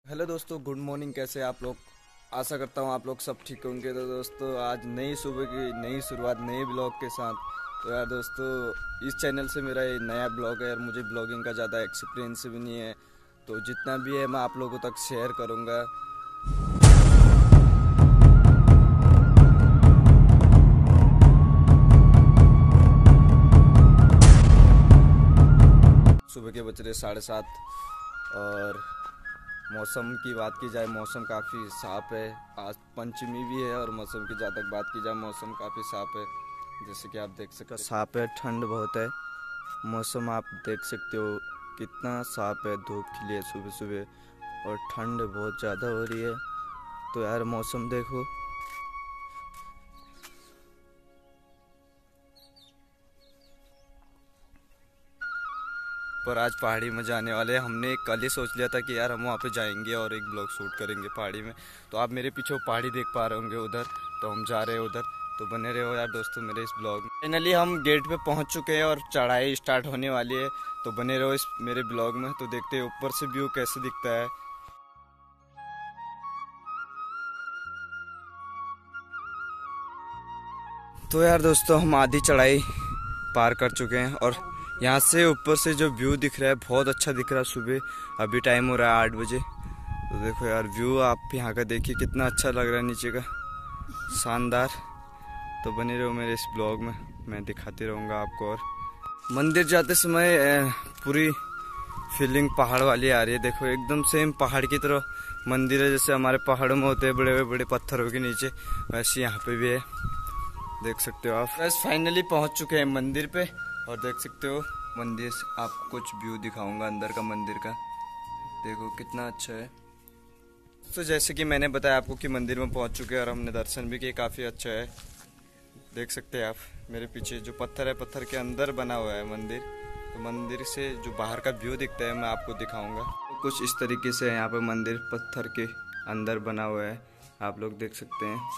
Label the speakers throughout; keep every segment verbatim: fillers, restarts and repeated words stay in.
Speaker 1: Hello दोस्तों, good morning. कैसे आप लोग? आशा करता हूँ आप लोग सब ठीक होंगे। तो दोस्तों, आज नई सुबह की नई शुरुआत नए ब्लॉग के साथ। तो यार दोस्तों, इस चैनल से मेरा ये नया ब्लॉग है यार। मुझे ब्लॉगिंग का ज़्यादा एक्सपीरियंस भी नहीं है, तो जितना भी है मैं आप लोगों तक शेयर करूँगा। सुबह के बज रहे साढ़े सात और मौसम की बात की जाए, मौसम काफ़ी साफ़ है। आज पंचमी भी है और मौसम की जहाँ तक बात की जाए, मौसम काफ़ी साफ़ है। जैसे कि आप देख सकते हो, साफ़ है, ठंड बहुत है। मौसम आप देख सकते हो कितना साफ़ है, धूप खिली है सुबह सुबह और ठंड बहुत ज़्यादा हो रही है। तो यार मौसम देखो, पर आज पहाड़ी में जाने वाले। हमने कल ही सोच लिया था कि यार हम वहाँ पे जाएंगे और एक ब्लॉग शूट करेंगे पहाड़ी में। तो आप मेरे पीछे पहाड़ी देख पा रहे होंगे उधर, तो हम जा रहे हैं उधर। तो बने रहे हो यार दोस्तों मेरे इस ब्लॉग में। फाइनली हम गेट पे पहुँच चुके हैं और चढ़ाई स्टार्ट होने वाली है। तो बने रहो इस मेरे ब्लॉग में। तो देखते हैं ऊपर से व्यू कैसे दिखता है। तो यार दोस्तों, हम आधी चढ़ाई पार कर चुके हैं और यहाँ से ऊपर से जो व्यू दिख रहा है बहुत अच्छा दिख रहा है। सुबह अभी टाइम हो रहा है आठ बजे। तो देखो यार व्यू आप यहाँ का देखिए कितना अच्छा लग रहा है, नीचे का शानदार। तो बने रहो मेरे इस ब्लॉग में, मैं दिखाते रहूँगा आपको। और मंदिर जाते समय पूरी फीलिंग पहाड़ वाली आ रही है। देखो एकदम सेम पहाड़ की तरह मंदिर है, जैसे हमारे पहाड़ों में होते हैं बड़े बड़े पत्थरों के नीचे, वैसे यहाँ पे भी है। देख सकते हो आप। बस फाइनली पहुँच चुके हैं मंदिर पे और देख सकते हो मंदिर से आपको कुछ व्यू दिखाऊंगा अंदर का मंदिर का। देखो कितना अच्छा है। तो जैसे कि मैंने बताया आपको कि मंदिर में पहुंच चुके हैं और हमने दर्शन भी किए, काफ़ी अच्छा है। देख सकते हैं आप मेरे पीछे जो पत्थर है, पत्थर के अंदर बना हुआ है मंदिर। तो मंदिर से जो बाहर का व्यू दिखता है मैं आपको दिखाऊंगा। तो कुछ इस तरीके से यहाँ पर मंदिर पत्थर के अंदर बना हुआ है, आप लोग देख सकते हैं।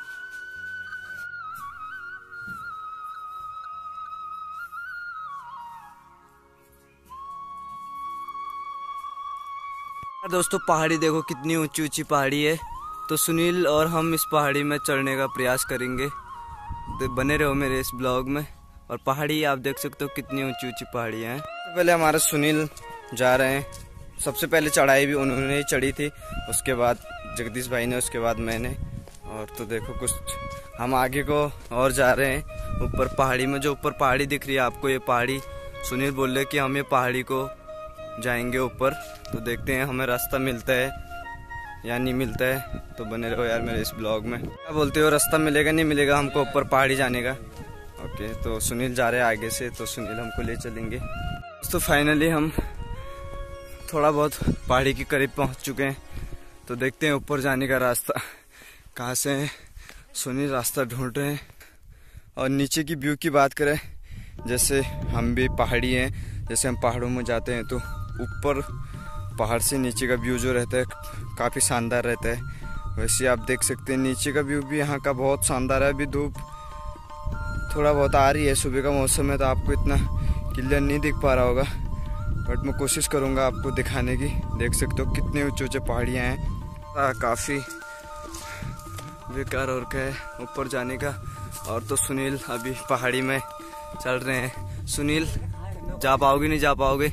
Speaker 1: दोस्तों पहाड़ी देखो कितनी ऊंची ऊंची पहाड़ी है। तो सुनील और हम इस पहाड़ी में चढ़ने का प्रयास करेंगे। तो बने रहो मेरे इस ब्लॉग में। और पहाड़ी आप देख सकते हो कितनी ऊंची ऊंची पहाड़ियाँ हैं। तो पहले हमारा सुनील जा रहे हैं। सबसे पहले चढ़ाई भी उन्होंने ही चढ़ी थी, उसके बाद जगदीश भाई ने, उसके बाद मैंने। और तो देखो कुछ हम आगे को और जा रहे हैं ऊपर पहाड़ी में। जो ऊपर पहाड़ी दिख रही है आपको, ये पहाड़ी सुनील बोल रहे कि हम ये पहाड़ी को जाएंगे ऊपर। तो देखते हैं हमें रास्ता मिलता है या नहीं मिलता है। तो बने रहो यार मेरे इस ब्लॉग में। क्या बोलते हो, रास्ता मिलेगा नहीं मिलेगा हमको ऊपर पहाड़ी जाने का? ओके, तो सुनील जा रहे हैं आगे से, तो सुनील हमको ले चलेंगे। तो फाइनली हम थोड़ा बहुत पहाड़ी के करीब पहुंच चुके हैं। तो देखते हैं ऊपर जाने का रास्ता कहाँ से है। सुनील रास्ता ढूंढ रहे हैं। और नीचे की व्यू की बात करें, जैसे हम भी पहाड़ी हैं, जैसे हम पहाड़ों में जाते हैं तो ऊपर पहाड़ से नीचे का व्यू जो रहता है काफ़ी शानदार रहता है। वैसे आप देख सकते हैं नीचे का व्यू भी यहाँ का बहुत शानदार है। अभी धूप थोड़ा बहुत आ रही है, सुबह का मौसम है तो आपको इतना क्लियर नहीं दिख पा रहा होगा, बट मैं कोशिश करूँगा आपको दिखाने की। देख सकते हो कितने ऊँचे ऊँचे पहाड़ियाँ हैं, काफ़ी बेकार और क्या है ऊपर जाने का। और तो सुनील अभी पहाड़ी में चल रहे हैं। सुनील जा पाओगे नहीं जा पाओगे?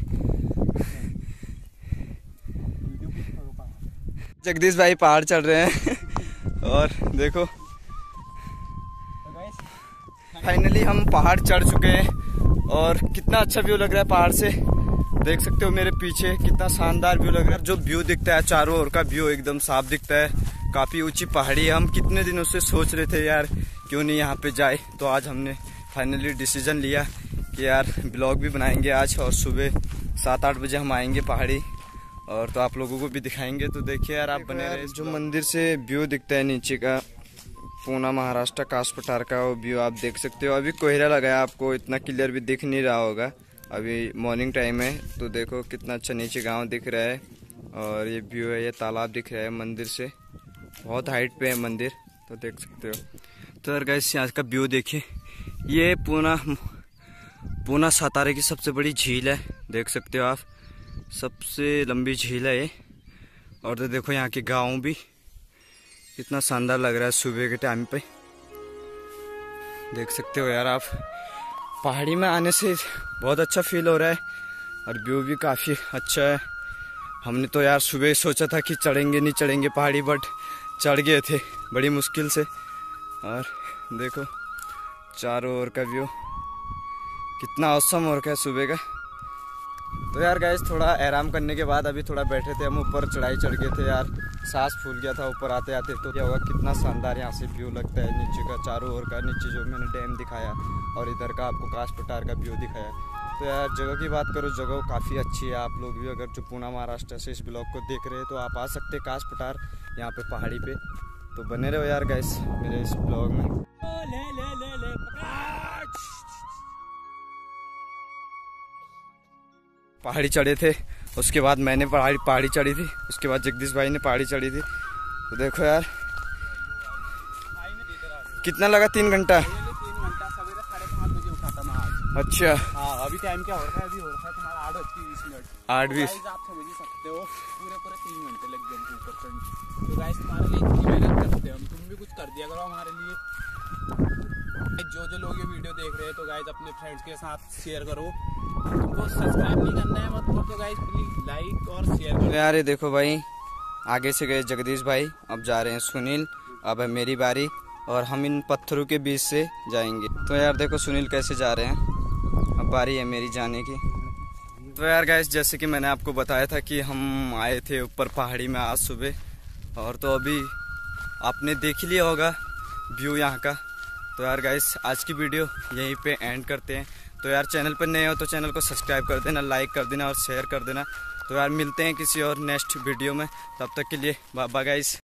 Speaker 1: जगदीश भाई पहाड़ चढ़ रहे हैं और देखो फाइनली हम पहाड़ चढ़ चुके हैं और कितना अच्छा व्यू लग रहा है पहाड़ से। देख सकते हो मेरे पीछे कितना शानदार व्यू लग रहा है। जो व्यू दिखता है चारों ओर का व्यू एकदम साफ दिखता है। काफ़ी ऊंची पहाड़ी है। हम कितने दिनों से सोच रहे थे यार क्यों नहीं यहाँ पे जाए, तो आज हमने फाइनली डिसीजन लिया कि यार ब्लॉग भी बनाएंगे आज। और सुबह सात आठ बजे हम आएंगे पहाड़ी और तो आप लोगों को भी दिखाएंगे। तो देखिए यार आप बने रहे। जो मंदिर से व्यू दिखता है नीचे का, पूना महाराष्ट्र कास पठार का वो व्यू आप देख सकते हो। अभी कोहरा लगा है, आपको इतना क्लियर भी दिख नहीं रहा होगा, अभी मॉर्निंग टाइम है। तो देखो कितना अच्छा नीचे गांव दिख रहा है और ये व्यू है, ये तालाब दिख रहा है मंदिर से। बहुत हाइट पे है मंदिर, तो देख सकते हो। तो यार गाइस आज का व्यू देखिए, ये पूना पूना सातारा की सबसे बड़ी झील है, देख सकते हो आप। सबसे लंबी झील है ये और तो देखो यहाँ के गाँव भी कितना शानदार लग रहा है सुबह के टाइम पे, देख सकते हो यार आप। पहाड़ी में आने से बहुत अच्छा फील हो रहा है और व्यू भी काफ़ी अच्छा है। हमने तो यार सुबह सोचा था कि चढ़ेंगे नहीं चढ़ेंगे पहाड़ी, बट चढ़ गए थे बड़ी मुश्किल से। और देखो चारों ओर का व्यू कितना औसम हो रखा है सुबह का। तो यार गाइस थोड़ा आराम करने के बाद अभी थोड़ा बैठे थे हम, ऊपर चढ़ाई चढ़ गए थे यार, सांस फूल गया था ऊपर आते आते। तो क्या होगा, कितना शानदार यहाँ से व्यू लगता है नीचे का, चारों ओर का। नीचे जो मैंने डैम दिखाया और इधर का आपको काश पठार का व्यू दिखाया। तो यार जगह की बात करो, जगह काफ़ी अच्छी है। आप लोग भी अगर जो पुणे महाराष्ट्र से इस ब्लॉग को देख रहे हैं तो आप आ सकते हैं काश पठार यहाँ पे पहाड़ी पे। तो बने रहो यार गाइस मेरे इस ब्लॉग में। ले, ले, ले, ले, पहाड़ी चढ़े थे, उसके बाद मैंने पहाड़ी पहाड़ी चढ़ी थी, उसके बाद जगदीश भाई ने पहाड़ी चढ़ी थी। तो देखो यार कितना लगा, तीन घंटा
Speaker 2: तीन घंटा सवेरे साढ़े पाँच बजे उठा था मैं आज।
Speaker 1: अच्छा
Speaker 2: हाँ, अभी टाइम क्या हो रहा है? अभी हो रहा है तुम्हारा आठ बज के बीस मिनट।
Speaker 1: आठ बीस
Speaker 2: आप समझ ही सकते हो, पूरे पूरे तीन घंटे लग गए हमको ऊपर चढ़ने। तो गाइस तुम्हारे लिए इतनी मेहनत करते हैं हम, तुम भी कुछ कर दिया करो हमारे लिए। जो जो लोग ये वीडियो देख रहे हैं तो गाइस अपने फ्रेंड्स के साथ शेयर करो। तुमको सब्सक्राइब नहीं करना है मत करो, तो गाइस प्लीज लाइक और शेयर करो।
Speaker 1: यार ये देखो भाई, आगे से गए जगदीश भाई, अब जा रहे हैं सुनील, अब है मेरी बारी और हम इन पत्थरों के बीच से जाएंगे। तो यार देखो सुनील कैसे जा रहे हैं, अब बारी है मेरी जाने की। तो यार गाइस जैसे कि मैंने आपको बताया था कि हम आए थे ऊपर पहाड़ी में आज सुबह, और तो अभी आपने देख ही लिया होगा व्यू यहाँ का। तो यार गाइस आज की वीडियो यहीं पे एंड करते हैं। तो यार चैनल पर नए हो तो चैनल को सब्सक्राइब कर देना, लाइक कर देना और शेयर कर देना। तो यार मिलते हैं किसी और नेक्स्ट वीडियो में, तब तक के लिए बाय बाय गाइस।